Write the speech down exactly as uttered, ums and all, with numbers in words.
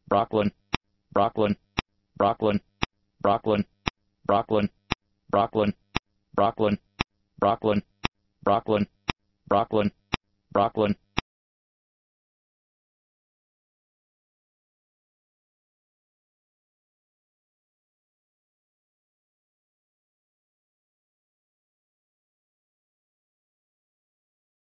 Brooklyn, Brooklyn, Brooklyn, Brooklyn, Brooklyn, Brooklyn, Brooklyn, Brooklyn, Brooklyn, Brooklyn, Brooklyn.